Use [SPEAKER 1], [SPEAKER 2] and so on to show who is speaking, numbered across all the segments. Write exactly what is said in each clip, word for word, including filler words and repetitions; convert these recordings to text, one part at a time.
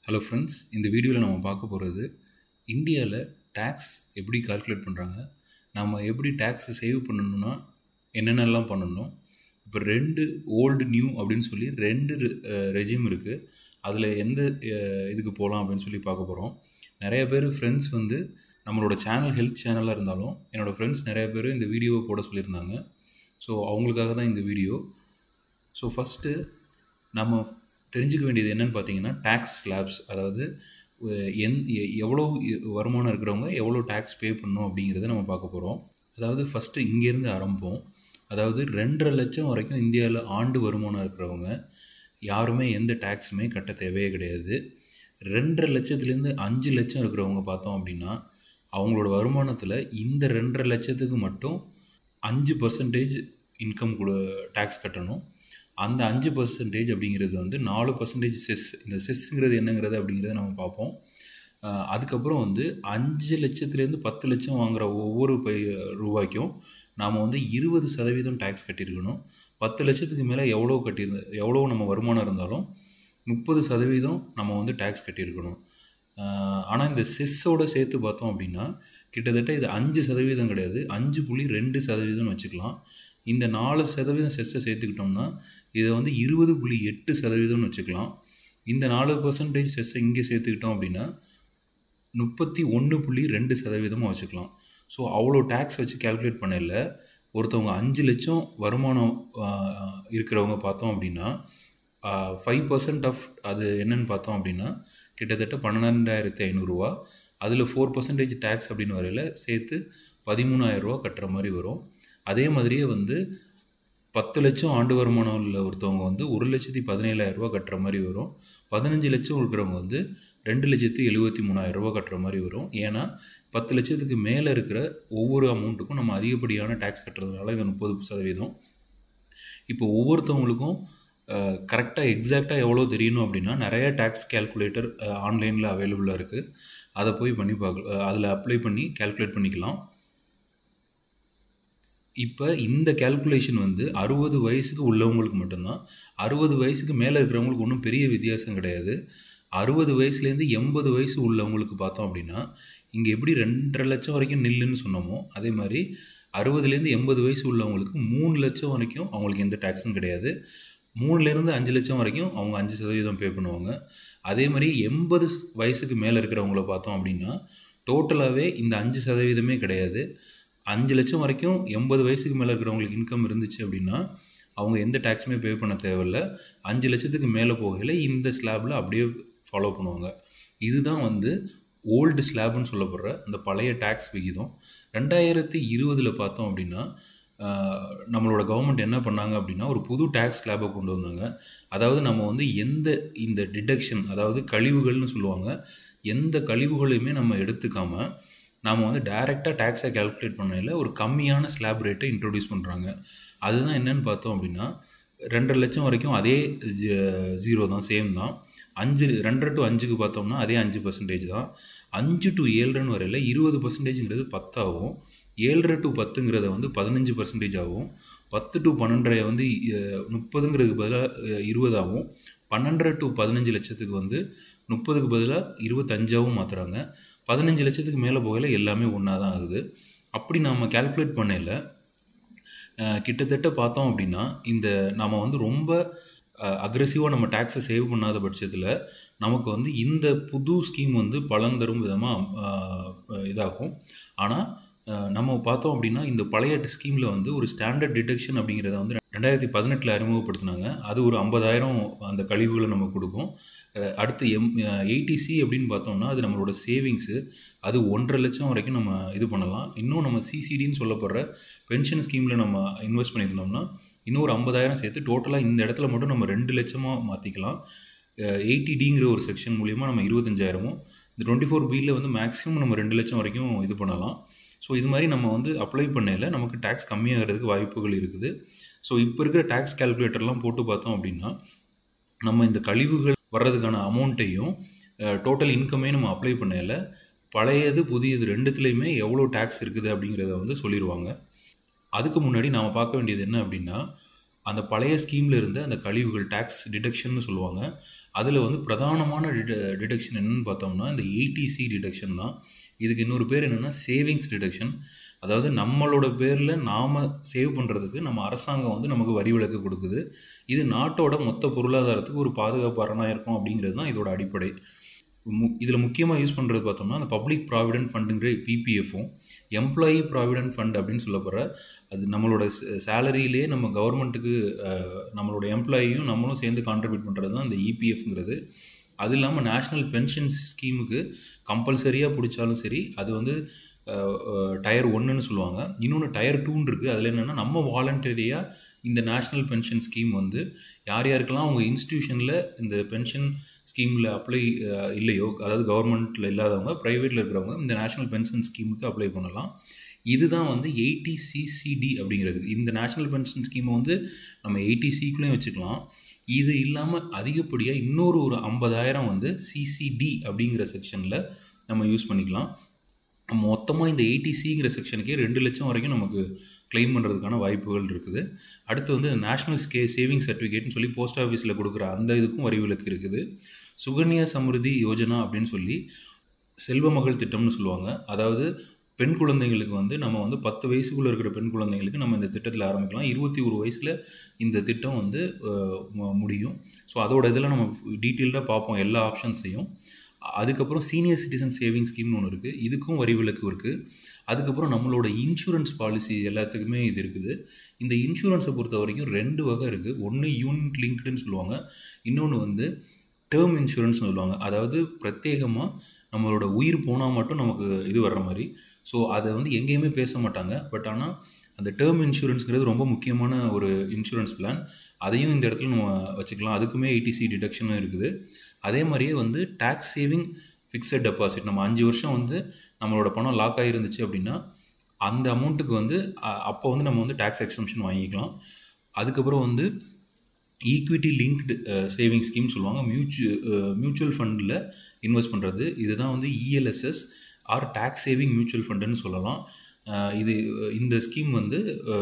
[SPEAKER 1] Hello friends, இந்த வீடியோவில் நம்ம பார்க்க போகிறது இந்தியாவில் டேக்ஸ் எப்படி கால்குலேட் பண்ணுறாங்க, நம்ம எப்படி டேக்ஸை சேவ் பண்ணணும்னா என்னென்னலாம் பண்ணணும். இப்போ ரெண்டு ஓல்டு நியூ அப்படின்னு சொல்லி ரெண்டு ரெஜிம் இருக்குது. அதில் எந்த இதுக்கு போகலாம் அப்படின்னு சொல்லி பார்க்க போகிறோம். நிறைய பேர் ஃப்ரெண்ட்ஸ் வந்து நம்மளோட சேனல் ஹெல்த் சேனலாக இருந்தாலும் என்னோடய ஃப்ரெண்ட்ஸ் நிறைய பேர் இந்த வீடியோவை போட சொல்லியிருந்தாங்க. ஸோ அவங்களுக்காக தான் இந்த வீடியோ. ஸோ ஃபஸ்ட்டு நம்ம தெரிஞ்சுக்க வேண்டியது என்னென்னு பார்த்தீங்கன்னா டேக்ஸ் ஸ்லாப்ஸ், அதாவது எந் எவ்வளோ வருமானம் இருக்கிறவங்க எவ்வளோ டேக்ஸ் பே பண்ணணும் அப்படிங்கிறத நம்ம பார்க்க போகிறோம். அதாவது ஃபஸ்ட்டு இங்கேருந்து ஆரம்பிப்போம். அதாவது ரெண்டரை லட்சம் வரைக்கும் இந்தியாவில் ஆண்டு வருமானம் இருக்கிறவங்க யாருமே எந்த டேக்ஸுமே கட்ட தேவையே கிடையாது. ரெண்டரை லட்சத்துலேருந்து அஞ்சு லட்சம் இருக்கிறவங்க பார்த்தோம் அப்படின்னா அவங்களோட வருமானத்தில் இந்த ரெண்டரை லட்சத்துக்கு மட்டும் அஞ்சு பர்சன்டேஜ் இன்கம் கூட டேக்ஸ் கட்டணும். அந்த அஞ்சு பர்சன்டேஜ் அப்படிங்கிறது வந்து நாலு பர்சன்டேஜ் செஸ். இந்த செஸ்ஸுங்கிறது என்னங்கிறது அப்படிங்கிறத நம்ம பார்ப்போம். அதுக்கப்புறம் வந்து அஞ்சு லட்சத்துலேருந்து பத்து லட்சம் வாங்குகிற ஒவ்வொரு பை ரூபாய்க்கும் நாம் வந்து இருபது சதவீதம் டேக்ஸ் கட்டியிருக்கணும். பத்து லட்சத்துக்கு மேலே எவ்வளோ கட்டியிருந்த எவ்வளோ நம்ம வருமானம் இருந்தாலும் முப்பது சதவீதம் நம்ம வந்து டேக்ஸ் கட்டியிருக்கணும். ஆனால் இந்த செஸ்ஸோடு சேர்த்து பார்த்தோம் அப்படின்னா கிட்டத்தட்ட இது அஞ்சு சதவீதம் கிடையாது, அஞ்சு புள்ளி ரெண்டு சதவீதம்னு வச்சுக்கலாம். இந்த நாலு சதவீதம் செஸ்ஸை சேர்த்துக்கிட்டோம்னா இதை வந்து இருபது புள்ளி எட்டு சதவீதம்னு வச்சுக்கலாம். இந்த நாலு பர்சன்டேஜ் செஸ்ஸை இங்கே சேர்த்துக்கிட்டோம் அப்படின்னா முப்பத்தி ஒன்று புள்ளி ரெண்டு சதவீதமாக வச்சுக்கலாம். ஸோ அவ்வளோ டேக்ஸ் வச்சு கேல்குலேட் பண்ணல ஒருத்தவங்க அஞ்சு லட்சம் வருமானம் இருக்கிறவங்க பார்த்தோம் அப்படின்னா ஃபைவ் பர்சன்ட் ஆஃப் அது என்னென்னு பார்த்தோம் அப்படின்னா கிட்டத்தட்ட பன்னெண்டாயிரத்தி ஐநூறுரூவா. அதில் ஃபோர் பர்சன்டேஜ் டேக்ஸ் அப்படின்னு வரையில் சேர்த்து பதிமூணாயிரரூவா கட்டுற மாதிரி வரும். அதே மாதிரியே வந்து பத்து லட்சம் ஆண்டு வருமானம் உள்ள ஒருத்தவங்க வந்து ஒரு லட்சத்தி பதினேழாயிரரூவா கட்டுற மாதிரி வரும். பதினஞ்சு லட்சம் இருக்கிறவங்க வந்து ரெண்டு லட்சத்தி எழுபத்தி மூணாயிரரூவா கட்டுற மாதிரி வரும். ஏன்னா பத்து லட்சத்துக்கு மேலே இருக்கிற ஒவ்வொரு அமௌண்ட்டுக்கும் நம்ம அதிகப்படியான டேக்ஸ் கட்டுறதுனால இது முப்பது சதவீதம். இப்போ ஒவ்வொருத்தவங்களுக்கும் கரெக்டாக எக்ஸாக்டாக எவ்வளோ தெரியணும் அப்படின்னா நிறைய டேக்ஸ் கேல்குலேட்டர் ஆன்லைனில் அவைலபிளாக இருக்குது. அதை போய் பண்ணி பார்க்க அதில் அப்ளை பண்ணி கேல்குலேட் பண்ணிக்கலாம். இப்போ இந்த கேல்குலேஷன் வந்து அறுபது வயசுக்கு உள்ளவங்களுக்கு மட்டும்தான். அறுபது வயசுக்கு மேலே இருக்கிறவங்களுக்கு ஒன்றும் பெரிய வித்தியாசம் கிடையாது. அறுபது வயசுலேருந்து எண்பது வயசு உள்ளவங்களுக்கு பார்த்தோம் அப்படின்னா இங்கே எப்படி ரெண்டரை லட்சம் வரைக்கும் நில்லுன்னு சொன்னோமோ அதே மாதிரி அறுபதுலேருந்து எண்பது வயசு உள்ளவங்களுக்கு மூணு லட்சம் வரைக்கும் அவங்களுக்கு எந்த டேக்ஸும் கிடையாது. மூணுலேருந்து அஞ்சு லட்சம் வரைக்கும் அவங்க அஞ்சு சதவீதம் பே பண்ணுவாங்க. அதே மாதிரி எண்பது வயசுக்கு மேலே இருக்கிறவங்கள பார்த்தோம் அப்படின்னா டோட்டலாகவே இந்த அஞ்சு சதவீதமே கிடையாது. அஞ்சு லட்சம் வரைக்கும் எண்பது வயசுக்கு மேலே இருக்கிறவங்களுக்கு இன்கம் இருந்துச்சு அப்படின்னா அவங்க எந்த டேக்ஸுமே பே பண்ண தேவையில்லை. அஞ்சு லட்சத்துக்கு மேலே போகல இந்த ஸ்லாபில் அப்படியே ஃபாலோ பண்ணுவாங்க. இதுதான் வந்து ஓல்டு ஸ்லாப்னு சொல்லப்படுற அந்த பழைய டேக்ஸ் விகிதம். ரெண்டாயிரத்தி இருபதில் பார்த்தோம் அப்படின்னா நம்மளோட கவர்மெண்ட் என்ன பண்ணாங்க அப்படின்னா ஒரு புது டேக்ஸ் ஸ்லாபை கொண்டு வந்தாங்க. அதாவது நம்ம வந்து எந்த இந்த டிடக்ஷன், அதாவது கழிவுகள்னு சொல்லுவாங்க, எந்த கழிவுகளையுமே நம்ம எடுத்துக்காமல் நாம் வந்து டைரெக்டாக டேக்ஸை கேல்குலேட் பண்ணல ஒரு கம்மியான ஸ்லாப் ரேட்டை இன்ட்ரடியூஸ் பண்ணுறாங்க. அதுதான் என்னென்னு பார்த்தோம் அப்படின்னா ரெண்டரை லட்சம் வரைக்கும் அதே ஜீரோ தான், சேம் தான். அஞ்சு ரெண்டரை டு அஞ்சுக்கு பார்த்தோம்னா அதே அஞ்சு பர்சன்டேஜ் தான். அஞ்சு டு ஏழரைன்னு வரையில் இருபது பர்சன்டேஜுங்கிறது பத்தாகும். ஏழரை டு பத்துங்கிறத வந்து பதினஞ்சு பர்சன்டேஜ் ஆகும். பத்து டு பன்னெண்டரை வந்து முப்பதுங்கிறதுக்கு பதிலாக இருபதாகவும், பன்னெண்டரை டு பதினஞ்சு லட்சத்துக்கு வந்து முப்பதுக்கு பதிலாக இருபத்தஞ்சாகவும் மாற்றுறாங்க. பதினஞ்சு லட்சத்துக்கு மேலே போகல எல்லாமே ஒன்றா தான் ஆகுது. அப்படி நம்ம கேல்குலேட் பண்ணல கிட்டத்தட்ட பார்த்தோம் அப்படின்னா இந்த நம்ம வந்து ரொம்ப அக்ரெசிவாக நம்ம டேக்ஸை சேவ் பண்ணாத பட்சத்தில் நமக்கு வந்து இந்த புது ஸ்கீம் வந்து பலன் தரும் விதமாக இதாகும். ஆனால் நம்ம பார்த்தோம் அப்படின்னா இந்த பழைய ஸ்கீமில் வந்து ஒரு ஸ்டாண்டர்ட் டிடக்ஷன் அப்படிங்கிறத வந்து ரெண்டாயிரத்தி பதினெட்டில் அறிமுகப்படுத்தினாங்க. அது ஒரு ஐம்பதாயிரம் அந்த கழிவுகளை நமக்கு கொடுக்கும். அடுத்து எம் எயிட்டி சி அப்படின்னு பார்த்தோம்னா அது நம்மளோட சேவிங்ஸு, அது ஒன்றரை லட்சம் வரைக்கும் நம்ம இது பண்ணலாம். இன்னும் நம்ம சிசிடின்னு சொல்லப்படுற பென்ஷன் ஸ்கீமில் நம்ம இன்வெஸ்ட் பண்ணியிருந்தோம்னா இன்னும் ஒரு ஐம்பதாயிரம் சேர்த்து டோட்டலாக இந்த இடத்துல மட்டும் நம்ம ரெண்டு லட்சமாக மாற்றிக்கலாம். எயிட்டி டிங்கிற ஒரு செக்ஷன் மூலிமா நம்ம இருபத்தஞ்சாயிரமும், இந்த டுவெண்ட்டி ஃபோர் பியில் வந்து மேக்ஸிமம் நம்ம ரெண்டு லட்சம் வரைக்கும் இது பண்ணலாம். ஸோ இது மாதிரி நம்ம வந்து அப்ளை பண்ணல நமக்கு டேக்ஸ் கம்மியாகிறதுக்கு வாய்ப்புகள் இருக்குது. ஸோ இப்போ இருக்கிற டேக்ஸ் கேல்குலேட்டர்லாம் போட்டு பார்த்தோம் அப்படின்னா நம்ம இந்த கழிவுகள் வர்றதுக்கான அமௌண்ட்டையும் டோட்டல் இன்கமே நம்ம அப்ளை பண்ணல பழையது புதியது ரெண்டுத்துலேயுமே எவ்வளோ டேக்ஸ் இருக்குது அப்படிங்கிறத வந்து சொல்லிடுவாங்க. அதுக்கு முன்னாடி நாம் பார்க்க வேண்டியது என்ன அப்படின்னா அந்த பழைய ஸ்கீமில் இருந்த அந்த கழிவுகள் டேக்ஸ் டிடக்ஷன்னு சொல்லுவாங்க. அதில் வந்து பிரதானமான டிட டிடக்ஷன் என்னென்னு பார்த்தோம்னா இந்த ஏடிசி டிடக்ஷன் தான். இதுக்கு இன்னொரு பேர் என்னென்னா சேவிங்ஸ் டிடக்ஷன். அதாவது நம்மளோட பேரில் நாம் சேவ் பண்ணுறதுக்கு நம்ம அரசாங்கம் வந்து நமக்கு வரி விலக்கு கொடுக்குது. இது நாட்டோட மொத்த பொருளாதாரத்துக்கு ஒரு பாதுகாப்பு அரணாக இருக்கும் அப்படிங்கிறது தான் இதோட அடிப்படை. மு இதில் முக்கியமாக யூஸ் பண்ணுறது பார்த்தோம்னா அந்த பப்ளிக் ப்ராவிடென்ட் ஃபண்டுங்கிற பிபிஎஃப்பும் எம்ப்ளாயி ப்ராவிடென்ட் ஃபண்ட் அப்படின்னு சொல்லப்படுற அது நம்மளோட சேலரியிலே நம்ம கவர்மெண்ட்டுக்கு நம்மளோட எம்ப்ளாயியும் நம்மளும் சேர்ந்து கான்ட்ரிபியூட் பண்ணுறது தான் இந்த இபிஎஃப்ங்கிறது. அது இல்லாமல் நேஷ்னல் பென்ஷன் ஸ்கீமுக்கு கம்பல்சரியாக பிடிச்சாலும் சரி அது வந்து டயர் ஒன்றுன்னு சொல்லுவாங்க. இன்னொன்று டயர் டூன்னு இருக்குது. அதில் என்னென்னா நம்ம வாலண்டரியாக இந்த நேஷ்னல் பென்ஷன் ஸ்கீம் வந்து யார் யாருக்கெல்லாம் அவங்க இன்ஸ்டியூஷனில் இந்த பென்ஷன் ஸ்கீமில் அப்ளை இல்லையோ, அதாவது கவர்மெண்ட்டில் இல்லாதவங்க ப்ரைவேட்டில் இருக்கிறவங்க இந்த நேஷ்னல் பென்ஷன் ஸ்கீமுக்கு அப்ளை பண்ணலாம். இதுதான் வந்து எயிட்டி சிசிடி அப்படிங்கிறது. இந்த நேஷ்னல் பென்ஷன் ஸ்கீமை வந்து நம்ம எயிட்டி சிக்குள்ளேயும் வச்சுக்கலாம். இது இல்லாமல் அதிகப்படியாக இன்னொரு ஒரு ஐம்பதாயிரம் வந்து சிசிடி அப்படிங்கிற செக்ஷனில் நம்ம யூஸ் பண்ணிக்கலாம். மொத்தமாக இந்த எயிட்டி சிங்கிற செக்ஷனுக்கே ரெண்டு லட்சம் வரைக்கும் நமக்கு கிளைம் பண்ணுறதுக்கான வாய்ப்புகள் இருக்குது. அடுத்து வந்து நேஷ்னல் ஸ்கே சேவிங் சர்டிஃபிகேட்னு சொல்லி போஸ்ட் ஆஃபீஸில் கொடுக்குற அந்த இதுக்கும் வரி விலக்கு இருக்குது. சுகன்யா சம்ருதி யோஜனா அப்படின்னு சொல்லி செல்வ மகள் திட்டம்னு சொல்லுவாங்க. அதாவது பெண் குழந்தைங்களுக்கு வந்து நம்ம வந்து பத்து வயசுக்குள்ளே இருக்கிற பெண் குழந்தைங்களுக்கு நம்ம இந்த திட்டத்தில் ஆரம்பிக்கலாம். இருபத்தி ஒரு வயசில் இந்த திட்டம் வந்து முடியும். ஸோ அதோட இதெல்லாம் நம்ம டீட்டெயில்டாக பார்ப்போம் எல்லா ஆப்ஷன்ஸையும். அதுக்கப்புறம் சீனியர் சிட்டிசன் சேவிங் ஸ்கீம்னு ஒன்று இருக்குது. இதுக்கும் வரி விலக்கு இருக்குது. அதுக்கப்புறம் நம்மளோட இன்சூரன்ஸ் பாலிசி எல்லாத்துக்குமே இது இருக்குது. இந்த இன்சூரன்ஸை பொறுத்த வரைக்கும் ரெண்டு வகை இருக்குது. ஒன்று யூனிட் லிங்க்டுன்னு சொல்லுவாங்க, இன்னொன்று வந்து டேர்ம் இன்சூரன்ஸ்னு சொல்லுவாங்க. அதாவது பிரத்யேகமாக நம்மளோட உயிர் போனால் மட்டும் நமக்கு இது வர்ற மாதிரி. ஸோ அதை வந்து எங்கேயுமே பேச மாட்டாங்க. பட் ஆனால் அந்த டேர்ம் இன்சூரன்ஸுங்கிறது ரொம்ப முக்கியமான ஒரு இன்சூரன்ஸ் பிளான். அதையும் இந்த இடத்துல நம்ம வச்சுக்கலாம். அதுக்குமே ஏடிசி டிடக்ஷனும் இருக்குது. அதே மாதிரியே வந்து டேக்ஸ் சேவிங் ஃபிக்ஸட் டெபாசிட், நம்ம அஞ்சு வருஷம் வந்து நம்மளோட பணம் லாக் ஆகிருந்துச்சு அப்படின்னா அந்த அமௌண்ட்டுக்கு வந்து அப்போ வந்து நம்ம வந்து டேக்ஸ் எக்ஸம்ஷன் வாங்கிக்கலாம். அதுக்கப்புறம் வந்து ஈக்விட்டி லிங்க்டு சேவிங் ஸ்கீம் சொல்லுவாங்க. மியூச்சு மியூச்சுவல் ஃபண்டில் இன்வெஸ்ட் பண்ணுறது. இதுதான் வந்து ELSS or tax saving mutual ஃபண்டுன்னு சொல்லலாம். இது இந்த ஸ்கீம் வந்து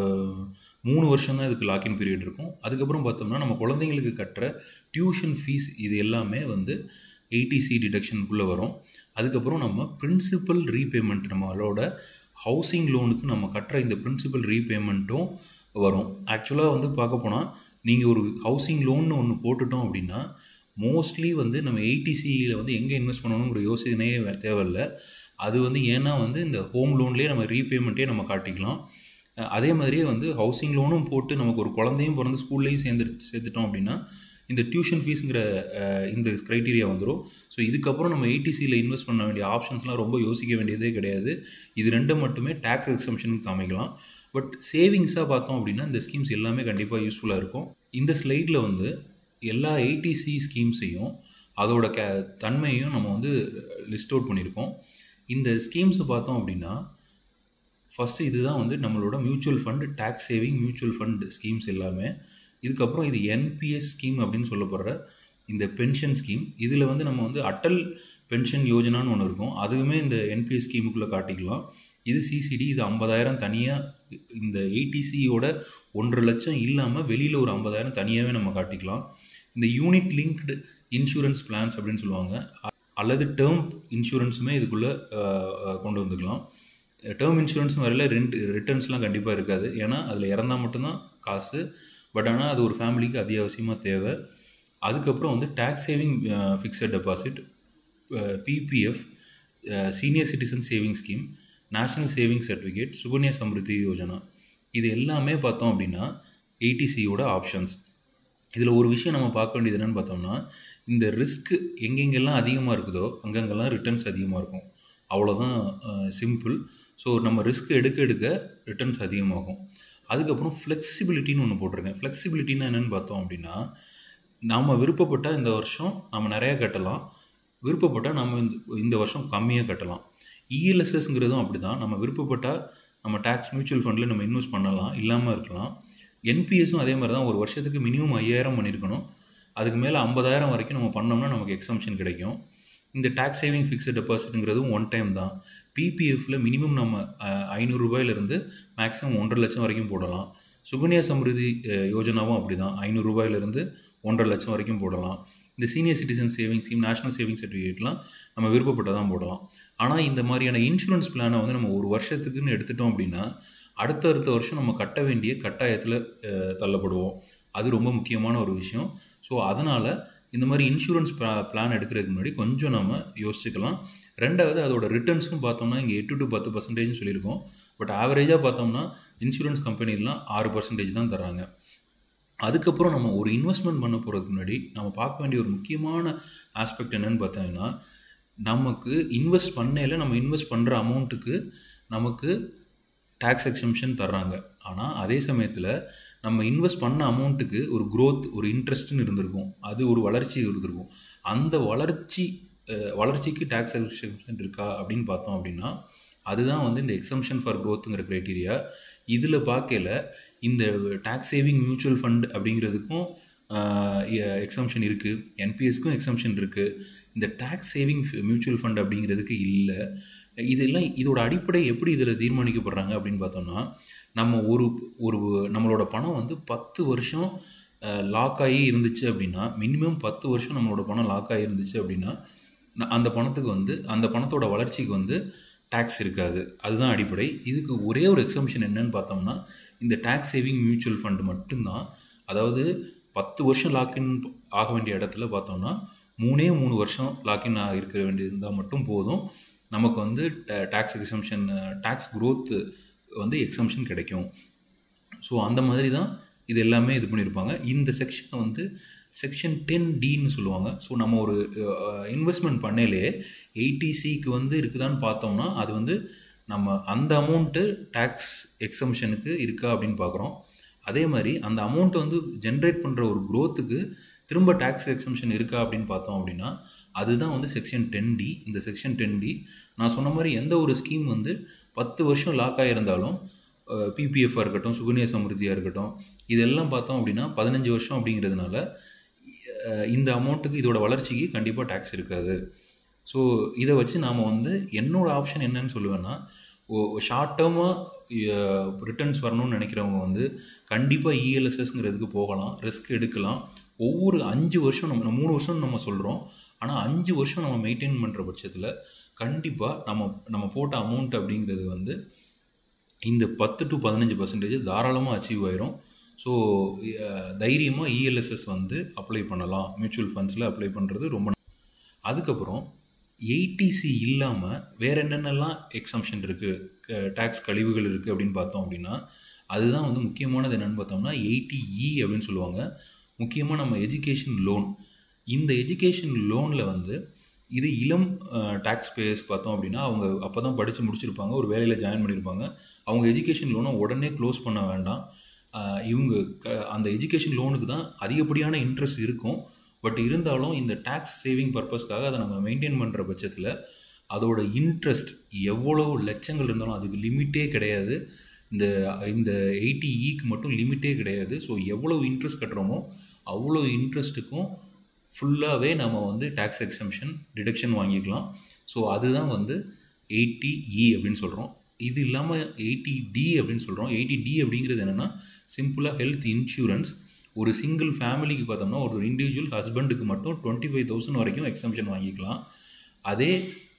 [SPEAKER 1] மூணு வருஷம் தான் இதுக்கு லாக்இன் பீரியட் இருக்கும். அதுக்கப்புறம் பார்த்தோம்னா நம்ம குழந்தைங்களுக்கு கட்டுற டியூஷன் ஃபீஸ் இது எல்லாமே வந்து ஏடிசி டிடக்ஷனுக்குள்ளே வரும். அதுக்கப்புறம் நம்ம பிரின்சிபல் ரீபேமெண்ட், நம்மளோட ஹவுசிங் லோனுக்கு நம்ம கட்டுற இந்த பிரின்சிபல் ரீபேமெண்ட்டும் வரும். ஆக்சுவலாக வந்து பார்க்க போனால் நீங்கள் ஒரு ஹவுசிங் லோன்னு ஒன்று போட்டுட்டோம் அப்படின்னா மோஸ்ட்லி வந்து நம்ம ஏடிசியில் வந்து எங்கே இன்வெஸ்ட் பண்ணணுங்கிற யோசனையே தேவையில்லை. அது வந்து ஏன்னா வந்து இந்த ஹோம் லோன்லேயே நம்ம ரீபேமெண்ட்டே நம்ம காட்டிக்கலாம். அதே மாதிரியே வந்து ஹவுசிங் லோனும் போட்டு நமக்கு ஒரு குழந்தையும் பிறந்து ஸ்கூல்லையும் சேர்ந்து சேர்த்துட்டோம் அப்படின்னா இந்த டியூஷன் ஃபீஸுங்கிற இந்த க்ரைட்டீரியா வந்துடும். ஸோ இதுக்கப்புறம் நம்ம ஏடிசியில் இன்வெஸ்ட் பண்ண வேண்டிய ஆப்ஷன்ஸ்லாம் ரொம்ப யோசிக்க வேண்டியதே கிடையாது. இது ரெண்டு மட்டுமே டேக்ஸ் எக்ஸம்ஷனுக்கு காமிக்கலாம். பட் சேவிங்ஸாக பார்த்தோம் அப்படின்னா இந்த ஸ்கீம்ஸ் எல்லாமே கண்டிப்பாக யூஸ்ஃபுல்லாக இருக்கும். இந்த ஸ்லைடில் வந்து எல்லா ஏடிசி ஸ்கீம்ஸையும் அதோட கே தன்மையையும் நம்ம வந்து லிஸ்ட் அவுட் பண்ணியிருக்கோம். இந்த ஸ்கீம்ஸை பார்த்தோம் அப்படின்னா ஃபஸ்ட்டு இதுதான் வந்து நம்மளோட mutual fund tax saving mutual fund schemes எல்லாமே. இதுக்கப்புறம் இது என்பிஎஸ் ஸ்கீம் அப்படின்னு சொல்லப்படுற இந்த பென்ஷன் ஸ்கீம். இதில் வந்து நம்ம வந்து அட்டல் பென்ஷன் யோஜனான்னு ஒன்று இருக்கும். அதுவுமே இந்த என்பிஎஸ் ஸ்கீமுக்குள்ளே காட்டிக்கலாம். இது சிசிடி, இது ஐம்பதாயிரம் தனியாக இந்த ஏடிசியோட ஒன்றரை லட்சம் இல்லாமல் வெளியில் ஒரு ஐம்பதாயிரம் தனியாகவே நம்ம காட்டிக்கலாம். இந்த யூனிட் லிங்க்டு இன்சூரன்ஸ் பிளான்ஸ் அப்படின்னு சொல்லுவாங்க, அல்லது டேர்ம் இன்சூரன்ஸுமே இதுக்குள்ளே கொண்டு வந்துக்கலாம். டேர்ம் இன்சூரன்ஸ் வரையில் ரெண்ட் ரிட்டர்ன்ஸ்லாம் கண்டிப்பாக இருக்காது, ஏன்னா அதில் இறந்தால் மட்டும்தான் காசு. பட் ஆனால் அது ஒரு ஃபேமிலிக்கு அத்தியாவசியமாக தேவை. அதுக்கப்புறம் வந்து tax saving fixed deposit, PPF, senior citizen saving scheme, national saving certificate, Sukanya Samriddhi Yojana, இது எல்லாமே பார்த்தோம் அப்படின்னா ஏடிசியோட ஆப்ஷன்ஸ். இதில் ஒரு விஷயம் நம்ம பார்க்க வேண்டியது என்னென்னு பார்த்தோம்னா, இந்த ரிஸ்க் எங்கெங்கெல்லாம் அதிகமாக இருக்குதோ அங்கங்கெல்லாம் ரிட்டர்ன்ஸ் அதிகமாக இருக்கும். அவ்வளோதான், சிம்பிள். ஸோ நம்ம ரிஸ்க் எடுக்க எடுக்க ரிட்டர்ன்ஸ் அதிகமாகும். அதுக்கப்புறம் ஃப்ளெக்சிபிலிட்டின்னு ஒன்று போட்டிருக்கேன். ஃப்ளெக்சிபிலிட்டின்னா என்னென்னு பார்த்தோம் அப்படின்னா, நாம் விருப்பப்பட்டால் இந்த வருஷம் நம்ம நிறையா கட்டலாம், விருப்பப்பட்டால் நம்ம இந்த இந்த வருஷம் கம்மியாக கட்டலாம். இஎல்எஸ்எஸ்ங்கிறதும் அப்படி தான். நம்ம விருப்பப்பட்டால் நம்ம டேக்ஸ் மியூச்சுவல் ஃபண்டில் நம்ம இன்வெஸ்ட் பண்ணலாம், இல்லாமல் இருக்கலாம். என்பிஎஸும் அதே மாதிரி தான். ஒரு வருஷத்துக்கு மினிமம் ஐயாயிரம் பண்ணியிருக்கணும். அதுக்கு மேலே ஐம்பதாயிரம் வரைக்கும் நம்ம பண்ணோம்னா நமக்கு எக்ஸம்ஷன் கிடைக்கும். இந்த டேக்ஸ் சேவிங் ஃபிக்ஸட் டெபாசிட்டுங்கிறதும் ஒன் டைம் தான். பிபிஎஃப்பில் மினிமம் நம்ம ஐநூறுரூபாயிலிருந்து மேக்ஸிமம் ஒன்றரை லட்சம் வரைக்கும் போடலாம். சுகன்யா சம்ருதி யோஜனாவும் அப்படி தான். ஐநூறு ரூபாயிலிருந்து ஒன்றரை லட்சம் வரைக்கும் போடலாம். இந்த senior citizen saving scheme, national saving சர்டிஃபிகேட்லாம் நம்ம விருப்பப்பட்டதான் போடலாம். ஆனால் இந்த மாதிரியான இன்சூரன்ஸ் பிளானை வந்து நம்ம ஒரு வருஷத்துக்குன்னு எடுத்துட்டோம் அப்படின்னா அடுத்த அடுத்த வருஷம் நம்ம கட்ட வேண்டிய கட்டாயத்தில் தள்ளப்படுவோம். அது ரொம்ப முக்கியமான ஒரு விஷயம். ஸோ அதனால் இந்த மாதிரி இன்சூரன்ஸ் ப்ளா பிளான் எடுக்கிறதுக்கு முன்னாடி கொஞ்சம் நம்ம யோசிச்சுக்கலாம். ரெண்டாவது அதோட ரிட்டர்ன்ஸும் பார்த்தோம்னா இங்கே எட்டு டு பத்து பர்சன்டேஜ்னு சொல்லியிருக்கோம். பட் ஆவரேஜாக பார்த்தோம்னா இன்சூரன்ஸ் கம்பெனிலாம் ஆறு பர்சன்டேஜ் தான் தர்றாங்க. அதுக்கப்புறம் நம்ம ஒரு இன்வெஸ்ட்மெண்ட் பண்ண போகிறதுக்கு முன்னாடி நம்ம பார்க்க வேண்டிய ஒரு முக்கியமான ஆஸ்பெக்ட் என்னென்னு பார்த்தீங்கன்னா, நமக்கு இன்வெஸ்ட் பண்ணையில் நம்ம இன்வெஸ்ட் பண்ணுற அமௌண்ட்டுக்கு நமக்கு டேக்ஸ் எக்ஸம்ஷன் தர்றாங்க. ஆனால் அதே சமயத்தில் நம்ம இன்வெஸ்ட் பண்ண அமௌண்ட்டுக்கு ஒரு க்ரோத், ஒரு இன்ட்ரெஸ்ட்னு இருந்திருக்கும், அது ஒரு வளர்ச்சி இருந்திருக்கும். அந்த வளர்ச்சி வளர்ச்சிக்கு டேக்ஸ் எக்ஸம்ஷன் இருக்கா அப்படின்னு பார்த்தோம் அப்படின்னா அதுதான் வந்து இந்த எக்ஸம்ஷன் ஃபார் க்ரோத்துங்கிற க்ரைட்டீரியா. இதில் பார்க்கல இந்த டேக்ஸ் சேவிங் மியூச்சுவல் ஃபண்ட் அப்படிங்கிறதுக்கும் எக்ஸம்ஷன் இருக்குது, என்பிஎஸ்க்கும் எக்ஸம்ஷன் இருக்குது. இந்த டேக்ஸ் சேவிங் மியூச்சுவல் ஃபண்ட் அப்படிங்கிறதுக்கு இல்லை. இதெல்லாம் இதோட அடிப்படை எப்படி இதில் தீர்மானிக்கப்படுறாங்க அப்படின்னு பார்த்தோம்னா, நம்ம ஒரு ஒரு நம்மளோட பணம் வந்து பத்து வருஷம் லாக் ஆகி இருந்துச்சு அப்படின்னா, மினிமம் பத்து வருஷம் நம்மளோட பணம் லாக் ஆகி இருந்துச்சு அப்படின்னா அந்த பணத்துக்கு வந்து அந்த பணத்தோட வளர்ச்சிக்கு வந்து டேக்ஸ் இருக்காது. அதுதான் அடிப்படை. இதுக்கு ஒரே ஒரு எக்ஸம்ஷன் என்னன்னு பார்த்தோம்னா இந்த டேக்ஸ் சேவிங் மியூச்சுவல் ஃபண்ட் மட்டும்தான். அதாவது பத்து வருஷம் லாக்இன் ஆக வேண்டிய இடத்துல பார்த்தோம்னா மூணே மூணு வருஷம் லாக்இன் இருக்க வேண்டியிருந்தால் மட்டும் போதும். நமக்கு வந்து டேக்ஸ் எக்ஸம்ஷன், டேக்ஸ் க்ரோத் வந்து எக்ஸம்ஷன் கிடைக்கும். ஸோ அந்த மாதிரி தான் இது எல்லாமே இது பண்ணியிருப்பாங்க. இந்த செக்ஷனை வந்து செக்ஷன் டென் டின்னு சொல்லுவாங்க. ஸோ நம்ம ஒரு இன்வெஸ்ட்மெண்ட் பண்ணையிலே எயிட்டிசிக்கு வந்து இருக்குதான்னு பார்த்தோம்னா அது வந்து நம்ம அந்த அமௌண்ட்டு டேக்ஸ் எக்ஸம்ஷனுக்கு இருக்கா அப்படின்னு பார்க்குறோம். அதே மாதிரி அந்த அமௌண்ட்டை வந்து ஜென்ரேட் பண்ணுற ஒரு க்ரோத்துக்கு திரும்ப டேக்ஸ் எக்ஸம்ஷன் இருக்கா அப்படின்னு பார்த்தோம் அப்படின்னா அதுதான் வந்து செக்ஷன் டென் டி. இந்த செக்ஷன் டென் டி நான் சொன்ன மாதிரி எந்த ஒரு ஸ்கீம் வந்து பத்து வருஷம் லாக் ஆகியிருந்தாலும், பிபிஎஃபாக இருக்கட்டும், சுகன்யா சம்ருதியாக இருக்கட்டும், இதெல்லாம் பார்த்தோம் அப்படின்னா பதினஞ்சு வருஷம் அப்படிங்கிறதுனால இந்த அமௌண்ட்டுக்கு இதோட வளர்ச்சிக்கு கண்டிப்பாக டேக்ஸ் இருக்காது. ஸோ இதை வச்சு நாம் வந்து என்னோடய ஆப்ஷன் என்னன்னு சொல்லுவேன்னா, ஷார்ட் டேர்மாக ரிட்டர்ன்ஸ் வரணும்னு நினைக்கிறவங்க வந்து கண்டிப்பாக இஎல்எஸ்எஸ்ங்கிறதுக்கு போகலாம், ரிஸ்க் எடுக்கலாம். ஒவ்வொரு அஞ்சு வருஷம் நம்ம மூணு வருஷம் நம்ம சொல்கிறோம், ஆனால் அஞ்சு வருஷம் நம்ம மெயின்டைன் பண்ணுற பட்சத்தில் கண்டிப்பாக நம்ம நம்ம போட்ட அமௌண்ட் அப்படிங்கிறது வந்து இந்த பத்து டு பதினஞ்சு பர்சன்டேஜ் தாராளமாக அச்சீவ் ஆயிரும். ஸோ தைரியமாக இஎல்எஸ்எஸ் வந்து அப்ளை பண்ணலாம். மியூச்சுவல் ஃபண்ட்ஸில் அப்ளை பண்ணுறது ரொம்ப. அதுக்கப்புறம் எயிட்டிசி இல்லாமல் வேறு என்னென்னலாம் எக்ஸம்ஷன் இருக்குது, டேக்ஸ் கழிவுகள் இருக்குது அப்படின்னு பார்த்தோம் அப்படின்னா அதுதான் வந்து முக்கியமானது. என்னென்னு பார்த்தோம்னா எயிட்டி இ அப்படின்னு சொல்லுவாங்க. முக்கியமாக நம்ம எஜுகேஷன் லோன். இந்த எஜுகேஷன் லோனில் வந்து இது இளம் டேக்ஸ் பேயர்ஸ் பார்த்தோம் அப்படின்னா அவங்க அப்போ தான் படித்து முடிச்சிருப்பாங்க, ஒரு வேலையில் ஜாயின் பண்ணியிருப்பாங்க. அவங்க எஜுகேஷன் லோனை உடனே க்ளோஸ் பண்ண வேண்டாம். இவங்க க அந்த எஜுகேஷன் லோனுக்கு தான் அதிகப்படியான இன்ட்ரெஸ்ட் இருக்கும். பட் இருந்தாலும் இந்த டேக்ஸ் சேவிங் பர்பஸ்க்காக அதை நம்ம மெயின்டைன் பண்ணுற பட்சத்தில் அதோட இன்ட்ரெஸ்ட் எவ்வளோ லட்சங்கள் இருந்தாலும் அதுக்கு லிமிட்டே கிடையாது. இந்த இந்த எயிட்டி இக்கு மட்டும் லிமிட்டே கிடையாது. ஸோ எவ்வளோ இன்ட்ரெஸ்ட் கட்டுறோமோ அவ்வளோ இன்ட்ரெஸ்ட்டுக்கும் ஃபுல்லாகவே நம்ம வந்து டேக்ஸ் எக்ஸம்ஷன் டிடக்ஷன் வாங்கிக்கலாம். ஸோ அதுதான் வந்து எயிட்டி இ அப்படின்னு சொல்கிறோம். இது இல்லாமல் எயிட்டி டி அப்படின்னு சொல்கிறோம். எயிட்டி டி அப்படிங்கிறது என்னென்னா சிம்பிளாக ஹெல்த் இன்சூரன்ஸ். ஒரு சிங்கிள் ஃபேமிலிக்கு பார்த்தோம்னா ஒரு இண்டிவிஜுவல் ஹஸ்பண்டுக்கு மட்டும் டுவெண்ட்டி ஃபைவ் தௌசண்ட் வரைக்கும் எக்ஸம்ஷன் வாங்கிக்கலாம். அதே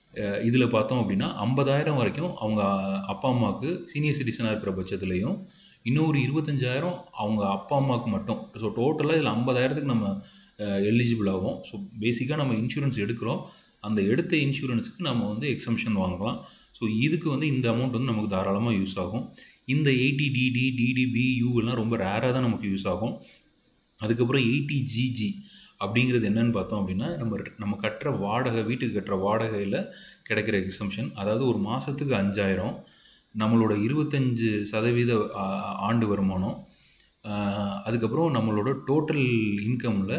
[SPEAKER 1] இதில் பார்த்தோம் அப்படின்னா ஐம்பதாயிரம் வரைக்கும் அவங்க அப்பா அம்மாவுக்கு சீனியர் சிட்டிசனாக இருக்கிற பட்சத்துலேயும், இன்னொரு இருபத்தஞ்சாயிரம் அவங்க அப்பா அம்மாவுக்கு மட்டும். ஸோ டோட்டலாக இதில் ஐம்பதாயிரத்துக்கு நம்ம எலிஜிபிள் ஆகும். ஸோ பேசிக்காக நம்ம இன்சூரன்ஸ் எடுக்கிறோம், அந்த எடுத்த இன்சூரன்ஸுக்கு நம்ம வந்து எக்ஸம்ஷன் வாங்கலாம். ஸோ இதுக்கு வந்து இந்த அமௌண்ட் வந்து நமக்கு தாராளமாக யூஸ் ஆகும். இந்த எயிட்டி டிடி டிடிபி யூ எல்லாம் ரொம்ப ரேராக தான் நமக்கு யூஸ் ஆகும். அதுக்கப்புறம் எயிட்டி ஜிஜி அப்படிங்கிறது என்னென்னு பார்த்தோம் அப்படின்னா நம்ம நம்ம கட்டுற வாடகை, வீட்டுக்கு கட்டுற வாடகையில் கிடைக்கிற எக்ஸம்ஷன். அதாவது ஒரு மாதத்துக்கு அஞ்சாயிரம், நம்மளோட இருபத்தஞ்சு சதவீத ஆண்டு வருமானம், அதுக்கப்புறம் நம்மளோட டோட்டல் இன்கமில்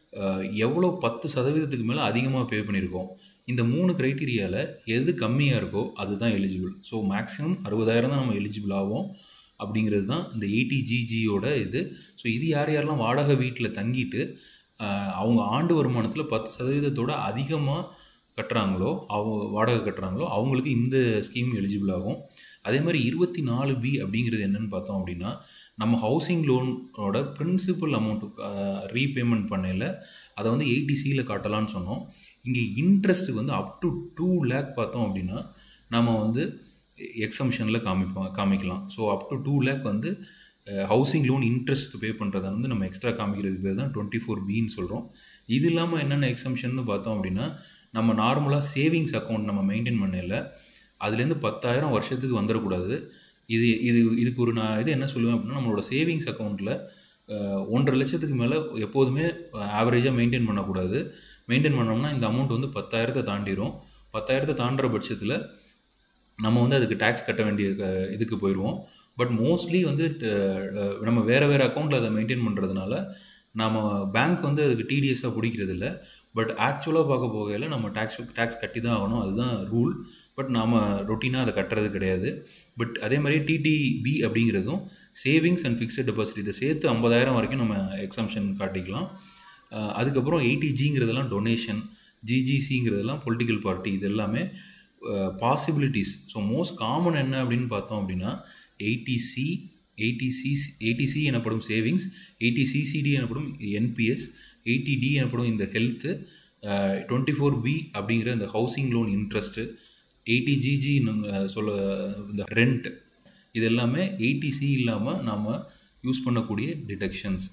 [SPEAKER 1] எவ்வளோ பத்து சதவீதத்துக்கு மேலே அதிகமாக பே பண்ணியிருக்கோம். இந்த மூணு க்ரைட்டீரியாவில் எது கம்மியாக இருக்கோ அதுதான் எலிஜிபிள். ஸோ மேக்ஸிமம் அறுபதாயிரம் தான் நம்ம எலிஜிபிள் ஆகும் அப்படிங்கிறது தான் இந்த எயிட்டி ஜிஜியோட இது. ஸோ இது யார் யாரெல்லாம் வாடகை வீட்டில் தங்கிட்டு அவங்க ஆண்டு வருமானத்தில் பத்து சதவீதத்தோடு அதிகமாக கட்டுறாங்களோ, அவங்க வாடகை கட்டுறாங்களோ அவங்களுக்கு இந்த ஸ்கீம் எலிஜிபிள் ஆகும். அதே மாதிரி இருபத்தி நாலு பி அப்படிங்கிறது என்னென்னு பார்த்தோம் அப்படின்னா நம்ம ஹவுசிங் லோனோட பிரின்சிபல் அமௌண்ட்டு ரீபேமெண்ட் பண்ணையில் அதை வந்து எயிட்டிசியில் காட்டலான்னு சொன்னோம். இங்கே இன்ட்ரெஸ்ட்டுக்கு வந்து அப் டு டூ லேக் பார்த்தோம் அப்படின்னா நம்ம வந்து எக்ஸம்ஷனில் காமிப்போம் காமிக்கலாம். So up to two lakh வந்து ஹவுசிங் லோன் இன்ட்ரெஸ்ட்டுக்கு பே பண்ணுறதை வந்து நம்ம எக்ஸ்ட்ரா காமிக்கிறதுக்கு பேர் தான் டுவெண்ட்டி ஃபோர் பின்னு சொல்கிறோம். இது இல்லாமல் என்னென்ன எக்ஸம்ஷன் பார்த்தோம் அப்படின்னா, நம்ம நார்மலாக சேவிங்ஸ் அக்கௌண்ட் நம்ம மெயின்டைன் பண்ணல அதுலேருந்து பத்தாயிரம் வருஷத்துக்கு வந்துடக்கூடாது. இது இது இதுக்கு ஒரு நான் இது என்ன சொல்லுவேன் அப்படின்னா, நம்மளோட சேவிங்ஸ் அக்கௌண்ட்டில் ஒன்றரை லட்சத்துக்கு மேலே எப்போதுமே ஆவரேஜாக மெயின்டைன் பண்ணக்கூடாது. மெயின்டைன் பண்ணோம்னா இந்த அமௌண்ட் வந்து பத்தாயிரத்தை தாண்டிடும். பத்தாயிரத்தை தாண்டுற பட்சத்தில் நம்ம வந்து அதுக்கு டேக்ஸ் கட்ட வேண்டிய இதுக்கு போயிடுவோம். பட் மோஸ்ட்லி வந்து நம்ம வேறு வேறு அக்கௌண்ட்டில் அதை மெயின்டைன் பண்ணுறதுனால நம்ம பேங்க் வந்து அதுக்கு டிடிஎஸ்ஸாக பிடிக்கிறது இல்லை. பட் ஆக்சுவலாக பார்க்க போகையில் நம்ம டேக்ஸ் டேக்ஸ் கட்டி தான் ஆகணும், அதுதான் ரூல். பட் நாம் ரொட்டீனாக அதை கட்டுறது கிடையாது. பட் அதே மாதிரி டிடிபி அப்படிங்கிறதும் சேவிங்ஸ் அண்ட் ஃபிக்ஸட் டெபாசிட் இதை சேர்த்து ஐம்பதாயிரம் வரைக்கும் நம்ம எக்ஸம்ஷன் காட்டிக்கலாம். அதுக்கப்புறம் எயிட்டிஜிங்கிறதெல்லாம் டொனேஷன், ஜிஜிசிங்கிறதெல்லாம் பொலிட்டிக்கல் பார்ட்டி, இது எல்லாமே பாசிபிலிட்டிஸ். ஸோ மோஸ்ட் காமன் என்ன அப்படின்னு பார்த்தோம் அப்படின்னா எயிட்டிசி எயிட்டிசி எயிட்டிசி எனப்படும் சேவிங்ஸ், எயிட்டிசிசிடி எனப்படும் என்பிஎஸ், எயிட்டிடி எனப்படும் இந்த ஹெல்த்து, டுவெண்ட்டி ஃபோர் பி அப்படிங்கிற இந்த ஹவுசிங் லோன் இன்ட்ரெஸ்ட்டு, எயிட்டிஜிஜி சொல்ல இந்த ரெண்ட், இது எல்லாமே எயிட்டிசி இல்லாமல் நாம் யூஸ் பண்ணக்கூடிய டிடக்ஷன்ஸ்.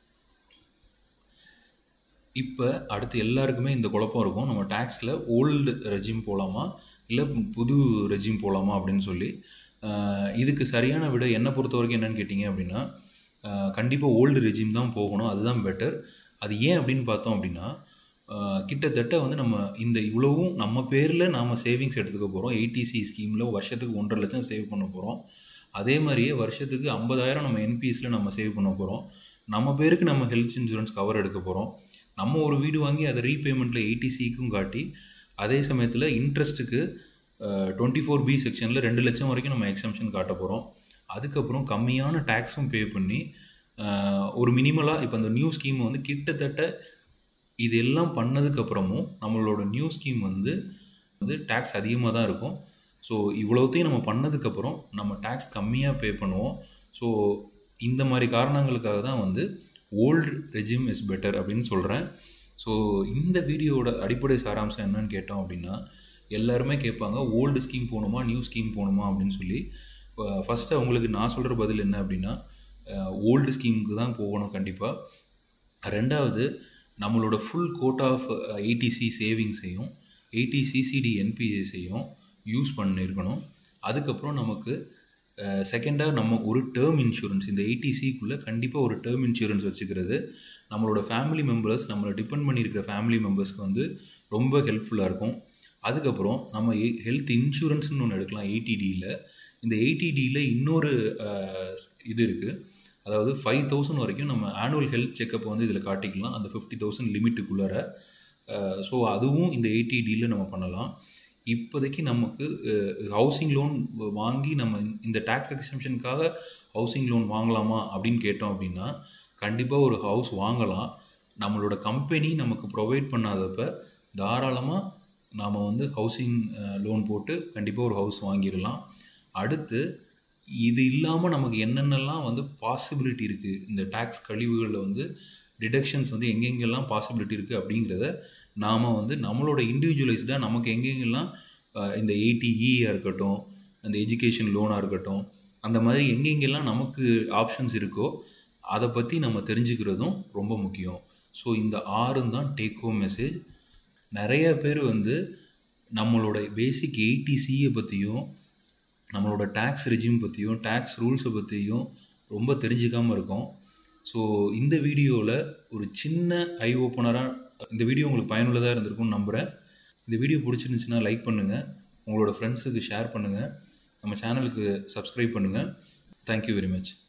[SPEAKER 1] இப்போ அடுத்து எல்லாருக்குமே இந்த குழப்பம் இருக்கும், நம்ம டேக்ஸில் ஓல்டு ரெஜிம் போகலாமா இல்லை புது ரெஜிம் போகலாமா அப்படின்னு சொல்லி. இதுக்கு சரியான விட என்னை பொறுத்த வரைக்கும் என்னென்னு கேட்டிங்க அப்படின்னா, கண்டிப்பாக ஓல்டு ரெஜிம் தான் போகணும், அதுதான் பெட்டர். அது ஏன் அப்படின்னு பார்த்தோம் அப்படின்னா, கிட்டத்தட்ட வந்து நம்ம இந்த இவ்வளவும் நம்ம பேரில் நாம் சேவிங்ஸ் எடுத்துக்க போகிறோம். எயிட்டிசி ஸ்கீமில் வருஷத்துக்கு ஒன்றரை லட்சம் சேவ் பண்ண போகிறோம். அதே மாதிரியே வருஷத்துக்கு ஐம்பதாயிரம் நம்ம என்பிஎஸில் நம்ம சேவ் பண்ண போகிறோம். நம்ம பேருக்கு நம்ம ஹெல்த் இன்சூரன்ஸ் கவர் எடுக்க போகிறோம். நம்ம ஒரு வீடு வாங்கி அதை ரீபேமெண்ட்டில் எயிட்டிசிக்கும் காட்டி அதே சமயத்தில் இன்ட்ரெஸ்ட்டுக்கு டுவெண்ட்டி ஃபோர் பி செக்ஷனில் ரெண்டு லட்சம் வரைக்கும் நம்ம எக்ஸம்ஷன் காட்ட போகிறோம். அதுக்கப்புறம் கம்மியான டேக்ஸும் பே பண்ணி ஒரு மினிமலாக இப்போ அந்த நியூ ஸ்கீம் வந்து கிட்டத்தட்ட இது எல்லாம் பண்ணதுக்கப்புறமும் நம்மளோட நியூ ஸ்கீம் வந்து வந்து டேக்ஸ் அதிகமாக தான் இருக்கும். ஸோ இவ்வளோத்தையும் நம்ம பண்ணதுக்கப்புறம் நம்ம டேக்ஸ் கம்மியாக பே பண்ணுவோம். ஸோ இந்த மாதிரி காரணங்களுக்காக தான் வந்து ஓல்டு ரெஜிம் இஸ் பெட்டர் அப்படின்னு சொல்கிறேன். ஸோ இந்த வீடியோவோட அடிப்படை சாராம்சம் என்னன்னு கேட்டோம் அப்படின்னா, எல்லாருமே கேட்பாங்க ஓல்டு ஸ்கீம் போகணுமா நியூ ஸ்கீம் போகணுமா அப்படின்னு சொல்லி. ஃபஸ்ட்டு அவங்களுக்கு நான் சொல்கிற பதில் என்ன அப்படின்னா, ஓல்டு ஸ்கீமுக்கு தான் போகணும் கண்டிப்பாக. ரெண்டாவது, நம்மளோட ஃபுல் கோட்டா ஆஃப் எயிட்டிசி சேவிங்ஸையும் எயிட்டிசிசிடி என்பிஎஸையும் யூஸ் பண்ணியிருக்கணும். அதுக்கப்புறம் நமக்கு செகண்டாக நம்ம ஒரு டேர்ம் இன்சூரன்ஸ் இந்த எயிட்டிசிக்குள்ளே கண்டிப்பாக ஒரு டேர்ம் இன்சூரன்ஸ் வச்சுக்கிறது நம்மளோட ஃபேமிலி மெம்பர்ஸ், நம்மளை டிபெண்ட் பண்ணியிருக்கிற ஃபேமிலி மெம்பர்ஸ்க்கு வந்து ரொம்ப ஹெல்ப்ஃபுல்லாக இருக்கும். அதுக்கப்புறம் நம்ம ஹெல்த் இன்சூரன்ஸ்னு ஒன்று எடுக்கலாம் எயிட்டிடியில். இந்த எயிட்டிடியில் இன்னொரு இது இருக்குது, அதாவது ஃபைவ் தௌசண்ட் வரைக்கும் நம்ம ஆனுவல் ஹெல்த் செக்கப் வந்து இதில் காட்டிக்கலாம், அந்த ஃபிஃப்டி தௌசண்ட் லிமிட்டுக்குள்ளார. ஸோ அதுவும் இந்த எயிட்டிடியில் நம்ம பண்ணலாம். இப்போதைக்கு நமக்கு ஹவுசிங் லோன் வாங்கி நம்ம இந்த டேக்ஸ் எக்ஸம்ஷனுக்காக ஹவுசிங் லோன் வாங்கலாமா அப்படின்னு கேட்டோம் அப்படின்னா, கண்டிப்பாக ஒரு ஹவுஸ் வாங்கலாம். நம்மளோட கம்பெனி நமக்கு ப்ரொவைட் பண்ணாதப்ப தாராளமாக நாம் வந்து ஹவுசிங் லோன் போட்டு கண்டிப்பாக ஒரு ஹவுஸ் வாங்கிடலாம். அடுத்து இது இல்லாமல் நமக்கு என்னென்னலாம் வந்து பாசிபிலிட்டி இருக்குது, இந்த டேக்ஸ் கழிவுகளில் வந்து டிடக்ஷன்ஸ் வந்து எங்கெங்கெல்லாம் பாசிபிலிட்டி இருக்குது அப்படிங்கிறத நாம் வந்து நம்மளோட இண்டிவிஜுவலைஸ்டாக நமக்கு எங்கெங்கெல்லாம் இந்த எயிட்டிஇயாக இருக்கட்டும், அந்த எஜுகேஷன் லோனாக இருக்கட்டும், அந்த மாதிரி எங்கெங்கெல்லாம் நமக்கு ஆப்ஷன்ஸ் இருக்கோ அதை பற்றி நம்ம தெரிஞ்சுக்கிறதும் ரொம்ப முக்கியம். ஸோ இந்த ஆறும் தான் டேக் ஹோம் மெசேஜ். நிறைய பேர் வந்து நம்மளோட பேசிக் எயிட்டிசியை பற்றியும் நம்மளோட டேக்ஸ் ரெஜிம் பற்றியும் டேக்ஸ் ரூல்ஸை பற்றியும் ரொம்ப தெரிஞ்சுக்காமல் இருக்கோம். ஸோ இந்த வீடியோவில் ஒரு சின்ன ஐ ஓப்பனராக இந்த வீடியோ உங்களுக்கு பயனுள்ளதாக இருந்திருக்கும்னு நம்புகிறேன். இந்த வீடியோ பிடிச்சிருந்துச்சுன்னா லைக் பண்ணுங்கள், உங்களோட ஃப்ரெண்ட்ஸுக்கு ஷேர் பண்ணுங்கள், நம்ம சேனலுக்கு சப்ஸ்கிரைப் பண்ணுங்கள். Thank you very much.